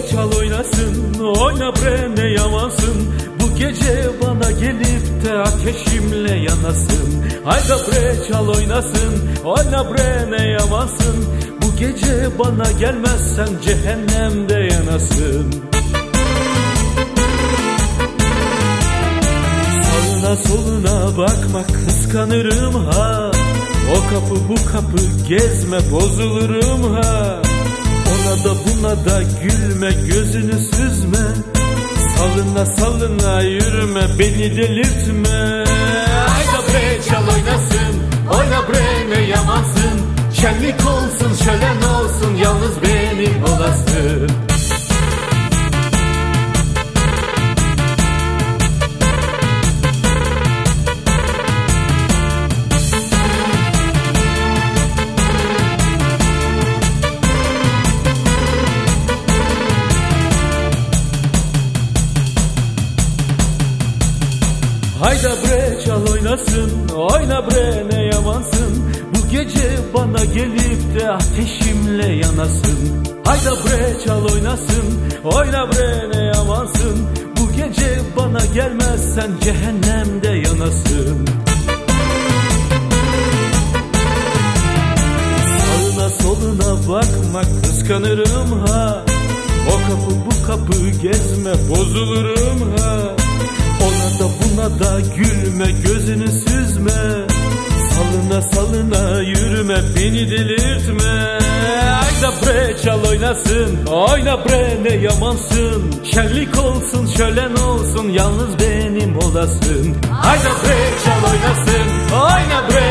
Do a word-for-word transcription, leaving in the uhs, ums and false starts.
çal oynasın, oyna bre ne yamansın. Bu gece bana gelip de ateşimle yanasın. Hayda bre çal oynasın, oyna bre ne yamansın. Bu gece bana gelmezsen cehennemde yanasın. Sağına soluna bakma kıskanırım ha. O kapı bu kapı gezme bozulurum ha. Ona da buna da gülme gözünü süzme. Salına salına yürüme beni delirtme. Hayda bre çal oynasın, oyna bre ne yamansın. Şenlik olsun şölen olsun yalnız benim olasın. Hayda bre çal oynasın, oyna bre ne yamansın. Bu gece bana gelip de ateşimle yanasın. Hayda bre çal oynasın, oyna bre ne yamansın. Bu gece bana gelmezsen cehennemde yanasın. Sağına soluna bakma kıskanırım ha. O kapı bu kapı gezme bozulurum ha. Ona da buna da gülme gözünü süzme. Salına salına yürüme beni delirtme. Hayda bre çal oynasın, oyna bre ne yamansın. Şenlik olsun şölen olsun yalnız benim olasın. Hayda bre çal oynasın, oyna bre